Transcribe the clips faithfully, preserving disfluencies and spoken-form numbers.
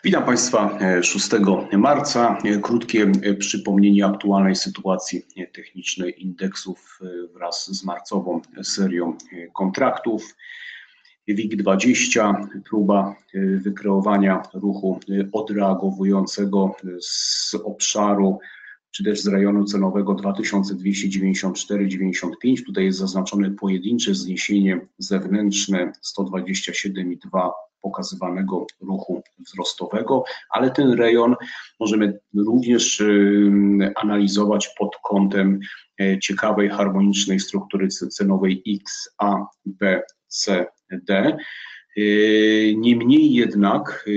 Witam Państwa szóstego marca. Krótkie przypomnienie aktualnej sytuacji technicznej indeksów wraz z marcową serią kontraktów. W I G dwadzieścia, próba wykreowania ruchu odreagowującego z obszaru czy też z rejonu cenowego dwa tysiące dwieście dziewięćdziesiąt cztery przecinek dziewięćdziesiąt pięć. Tutaj jest zaznaczone pojedyncze zniesienie zewnętrzne sto dwadzieścia siedem przecinek dwa pokazywanego ruchu wzrostowego, ale ten rejon możemy również analizować pod kątem ciekawej, harmonicznej struktury cenowej X A B C D. Niemniej jednak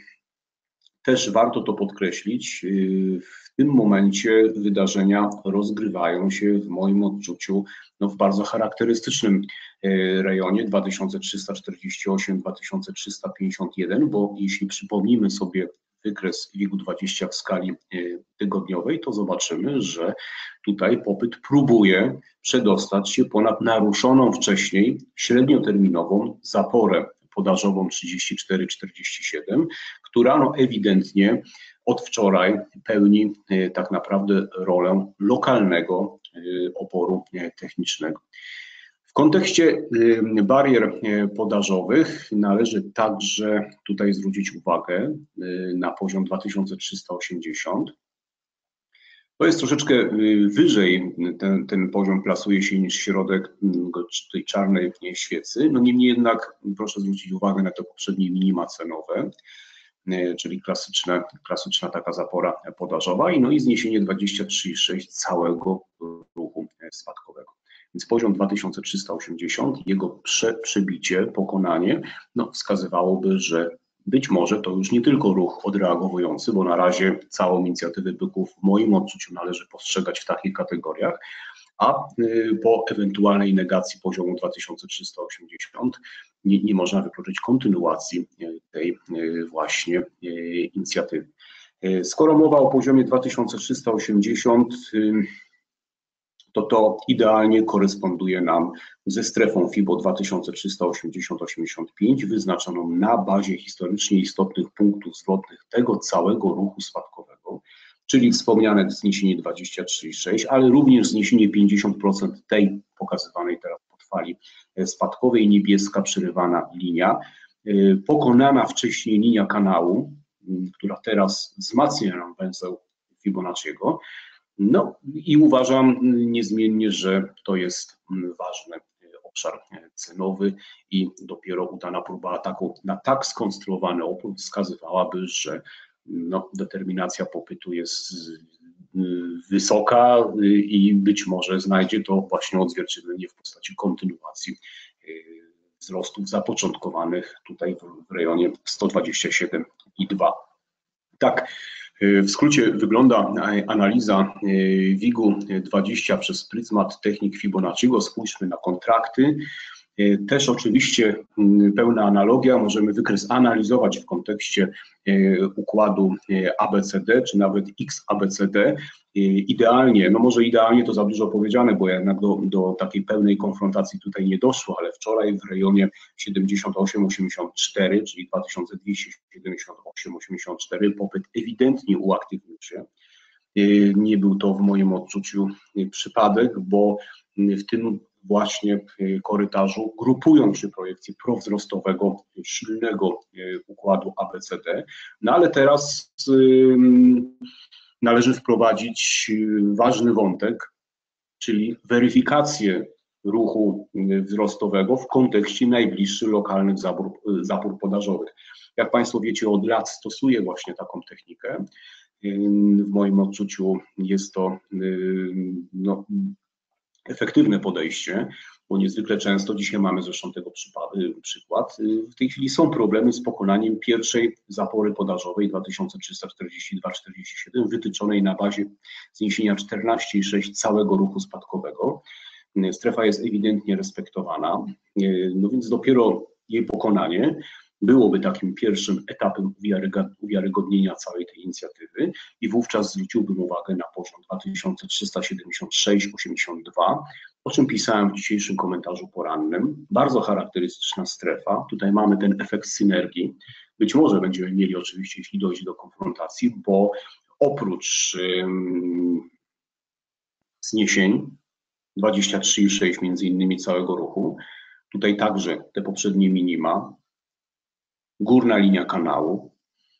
też warto to podkreślić, w tym momencie wydarzenia rozgrywają się w moim odczuciu no, w bardzo charakterystycznym rejonie dwa tysiące trzysta czterdzieści osiem do dwa tysiące trzysta pięćdziesiąt jeden, bo jeśli przypomnimy sobie wykres W I G dwadzieścia w skali tygodniowej, to zobaczymy, że tutaj popyt próbuje przedostać się ponad naruszoną wcześniej średnioterminową zaporę podażową trzydzieści cztery przecinek czterdzieści siedem, która no ewidentnie od wczoraj pełni tak naprawdę rolę lokalnego oporu technicznego. W kontekście barier podażowych należy także tutaj zwrócić uwagę na poziom dwa tysiące trzysta osiemdziesiąt. To jest troszeczkę wyżej, ten, ten poziom plasuje się niż środek tej czarnej świecy. No niemniej jednak proszę zwrócić uwagę na te poprzednie minima cenowe, czyli klasyczne, klasyczna taka zapora podażowa i no i zniesienie dwadzieścia trzy przecinek sześć całego ruchu spadkowego. Więc poziom dwa tysiące trzysta osiemdziesiąt, jego prze, przebicie, pokonanie, no wskazywałoby, że być może to już nie tylko ruch odreagowujący, bo na razie całą inicjatywę byków w moim odczuciu należy postrzegać w takich kategoriach, a po ewentualnej negacji poziomu dwa tysiące trzysta osiemdziesiąt nie, nie można wykluczyć kontynuacji tej właśnie inicjatywy. Skoro mowa o poziomie dwa tysiące trzysta osiemdziesiąt, to to idealnie koresponduje nam ze strefą FIBO dwa tysiące trzysta osiemdziesiąt do osiemdziesiąt pięć, wyznaczoną na bazie historycznie istotnych punktów zwrotnych tego całego ruchu spadkowego, czyli wspomniane zniesienie dwadzieścia trzy przecinek sześć, ale również zniesienie pięćdziesiąt procent tej pokazywanej teraz pod fali spadkowej, niebieska przerywana linia, pokonana wcześniej linia kanału, która teraz wzmacnia nam węzeł Fibonacciego. No i uważam niezmiennie, że to jest ważny obszar cenowy i dopiero udana próba ataku na tak skonstruowany opór wskazywałaby, że no, determinacja popytu jest wysoka i być może znajdzie to właśnie odzwierciedlenie w postaci kontynuacji wzrostów zapoczątkowanych tutaj w rejonie sto dwadzieścia siedem przecinek dwa. Tak, w skrócie wygląda analiza W I G dwadzieścia przez pryzmat technik Fibonacciego. Spójrzmy na kontrakty. Też oczywiście pełna analogia, możemy wykres analizować w kontekście układu A B C D, czy nawet X A B C D. Idealnie, no może idealnie to za dużo powiedziane, bo jednak do, do takiej pełnej konfrontacji tutaj nie doszło, ale wczoraj w rejonie siedemdziesiąt osiem przecinek osiemdziesiąt cztery, czyli dwa tysiące dwieście siedemdziesiąt osiem przecinek osiemdziesiąt cztery, popyt ewidentnie uaktywnił się. Nie był to w moim odczuciu przypadek, bo w tym właśnie korytarzu grupują się projekcje prowzrostowego, silnego układu A B C D. No ale teraz należy wprowadzić ważny wątek, czyli weryfikację ruchu wzrostowego w kontekście najbliższych lokalnych zapór, zapór podażowych. Jak Państwo wiecie, od lat stosuję właśnie taką technikę. W moim odczuciu jest to no, efektywne podejście, bo niezwykle często, dzisiaj mamy zresztą tego przykład, w tej chwili są problemy z pokonaniem pierwszej zapory podażowej dwa tysiące trzysta czterdzieści dwa przecinek czterdzieści siedem, wytyczonej na bazie zniesienia czternaście przecinek sześć całego ruchu spadkowego. Strefa jest ewidentnie respektowana, no więc dopiero jej pokonanie byłoby takim pierwszym etapem uwiarygodnienia całej tej inicjatywy i wówczas zwróciłbym uwagę na poziom dwa tysiące trzysta siedemdziesiąt sześć przecinek osiemdziesiąt dwa, o czym pisałem w dzisiejszym komentarzu porannym. Bardzo charakterystyczna strefa. Tutaj mamy ten efekt synergii. Być może będziemy mieli oczywiście, jeśli dojdzie do konfrontacji, bo oprócz um, zniesień dwadzieścia trzy i sześć między innymi całego ruchu, tutaj także te poprzednie minima, górna linia kanału,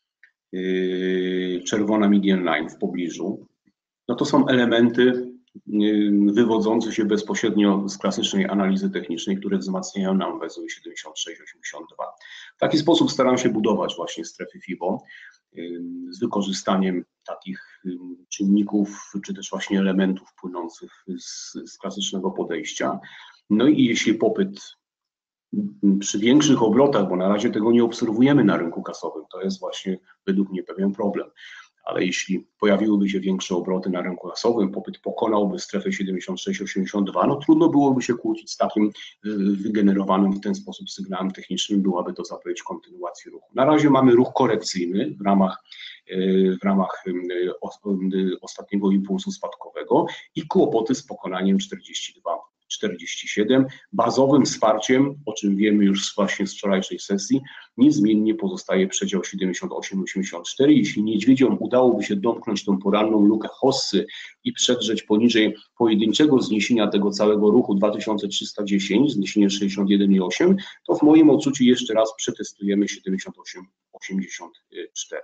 yy, czerwona median line w pobliżu, no to są elementy wywodzące się bezpośrednio z klasycznej analizy technicznej, które wzmacniają nam węzeł siedemdziesiąt sześć osiemdziesiąt dwa. W taki sposób staram się budować właśnie strefy FIBO z wykorzystaniem takich czynników, czy też właśnie elementów płynących z, z klasycznego podejścia. No i jeśli popyt przy większych obrotach, bo na razie tego nie obserwujemy na rynku kasowym, to jest właśnie według mnie pewien problem. Ale jeśli pojawiłyby się większe obroty na rynku kasowym, popyt pokonałby strefę siedemdziesiąt sześć osiemdziesiąt dwa, no trudno byłoby się kłócić z takim wygenerowanym w ten sposób sygnałem technicznym, byłaby to zapowiedź kontynuacji ruchu. Na razie mamy ruch korekcyjny w ramach, w ramach ostatniego impulsu spadkowego i kłopoty z pokonaniem czterdzieści dwa czterdzieści siedem. Bazowym wsparciem, o czym wiemy już właśnie z wczorajszej sesji, niezmiennie pozostaje przedział siedemdziesiąt osiem osiemdziesiąt cztery. Jeśli niedźwiedziom udałoby się domknąć tą poranną lukę Hossy i przedrzeć poniżej pojedynczego zniesienia tego całego ruchu dwa tysiące trzysta dziesięć, zniesienie sześćdziesiąt jeden i osiem, to w moim odczuciu jeszcze raz przetestujemy siedemdziesiąt osiem osiemdziesiąt cztery.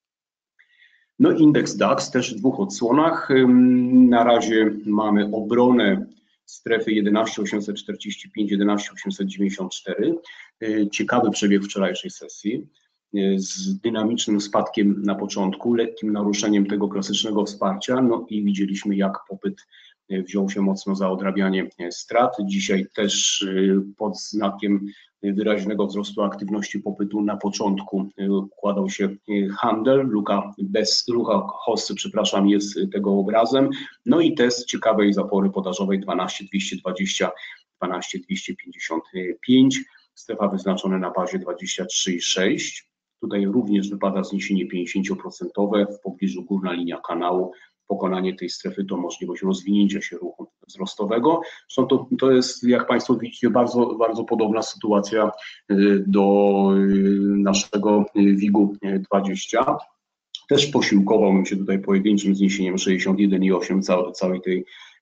No indeks DAX też w dwóch odsłonach. Na razie mamy obronę strefy jedenaście osiemset czterdzieści pięć jedenaście osiemset dziewięćdziesiąt cztery. Ciekawy przebieg wczorajszej sesji z dynamicznym spadkiem na początku, lekkim naruszeniem tego klasycznego wsparcia, no i widzieliśmy, jak popyt wziął się mocno za odrabianie strat. Dzisiaj też pod znakiem wyraźnego wzrostu aktywności popytu na początku układał się handel, luka bez rucha Hossy, przepraszam, jest tego obrazem. No i test ciekawej zapory podażowej dwanaście dwieście dwadzieścia dwanaście dwieście pięćdziesiąt pięć, strefa wyznaczona na bazie dwadzieścia trzy i sześć. Tutaj również wypada zniesienie pięćdziesiąt procent w pobliżu górna linia kanału. Pokonanie tej strefy to możliwość rozwinięcia się ruchu wzrostowego. Zresztą to, to jest, jak Państwo widzicie, bardzo, bardzo podobna sytuacja do naszego WIG-u dwadzieścia. Też posiłkowałbym się tutaj pojedynczym zniesieniem sześćdziesiąt jeden i osiem całej, całej tej,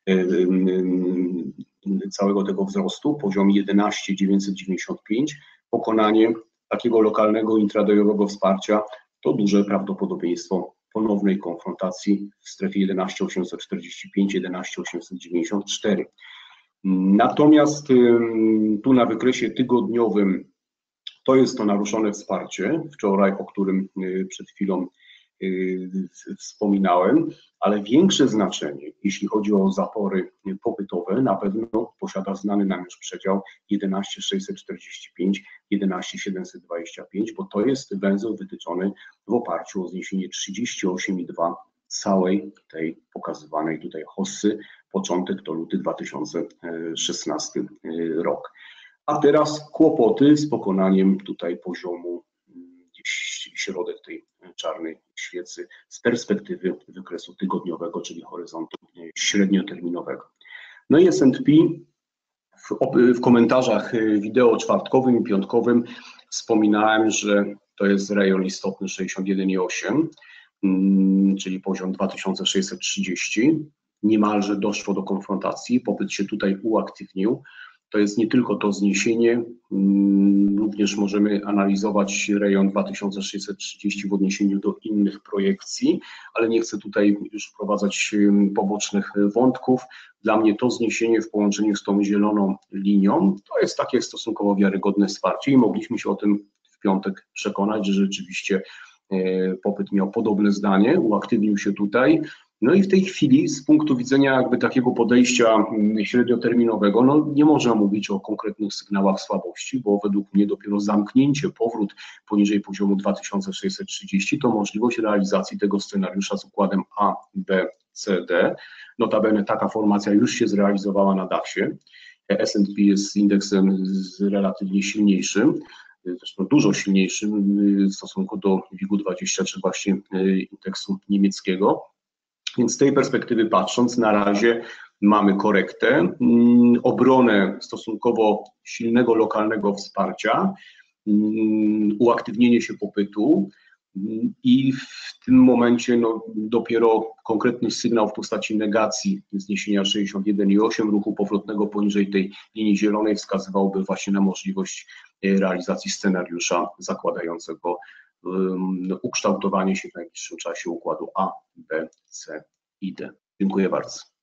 całego tego wzrostu, poziom jedenaście dziewięćset dziewięćdziesiąt pięć. Pokonanie takiego lokalnego intradayowego wsparcia to duże prawdopodobieństwo ponownej konfrontacji w strefie jedenaście osiemset czterdzieści pięć jedenaście osiemset dziewięćdziesiąt cztery. Natomiast tu na wykresie tygodniowym to jest to naruszone wsparcie, wczoraj, o którym przed chwilą wspominałem, ale większe znaczenie, jeśli chodzi o zapory popytowe, na pewno posiada znany nam już przedział jedenaście sześćset czterdzieści pięć jedenaście siedemset dwadzieścia pięć, bo to jest węzeł wytyczony w oparciu o zniesienie trzydzieści osiem i dwa całej tej pokazywanej tutaj Hossy, początek to luty dwa tysiące szesnasty rok. A teraz kłopoty z pokonaniem tutaj poziomu gdzieś środek tej czarnej świecy z perspektywy wykresu tygodniowego, czyli horyzontu średnioterminowego. No i S and P w, w komentarzach wideo czwartkowym i piątkowym wspominałem, że to jest rejon istotny sześćdziesiąt jeden i osiem, czyli poziom dwa tysiące sześćset trzydzieści. Niemalże doszło do konfrontacji, popyt się tutaj uaktywnił. To jest nie tylko to zniesienie, również możemy analizować rejon dwa tysiące sześćset trzydzieści w odniesieniu do innych projekcji, ale nie chcę tutaj już wprowadzać pobocznych wątków. Dla mnie to zniesienie w połączeniu z tą zieloną linią to jest takie stosunkowo wiarygodne wsparcie i mogliśmy się o tym w piątek przekonać, że rzeczywiście popyt miał podobne zdanie, uaktywnił się tutaj. No i w tej chwili z punktu widzenia jakby takiego podejścia średnioterminowego, no nie można mówić o konkretnych sygnałach słabości, bo według mnie dopiero zamknięcie, powrót poniżej poziomu dwa tysiące sześćset trzydzieści to możliwość realizacji tego scenariusza z układem A, B, C, D. Notabene taka formacja już się zrealizowała na daksie. S and P jest indeksem relatywnie silniejszym, zresztą dużo silniejszym w stosunku do WIG-u dwadzieścia czy właśnie indeksu niemieckiego. Więc z tej perspektywy patrząc, na razie mamy korektę, obronę stosunkowo silnego lokalnego wsparcia, uaktywnienie się popytu i w tym momencie no, dopiero konkretny sygnał w postaci negacji zniesienia sześćdziesiąt jeden i osiem ruchu powrotnego poniżej tej linii zielonej wskazywałby właśnie na możliwość realizacji scenariusza zakładającego um, ukształtowanie się w najbliższym czasie układu A, B, C i D. Dziękuję bardzo.